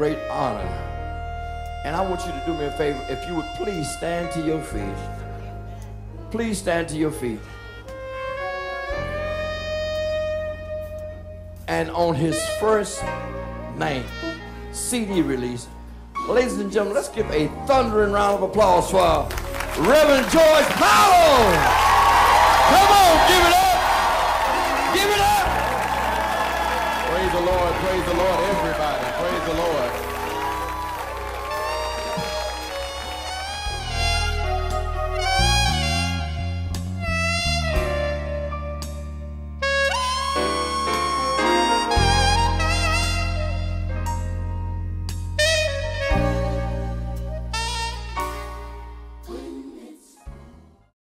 great honor. And I want you to do me a favor. If you would please stand to your feet. Please stand to your feet. And on his first name, CD release, ladies and gentlemen, let's give a thundering round of applause for Reverend George Powell. Come on, give it up. Give it up. Praise the Lord, everybody. Praise the Lord.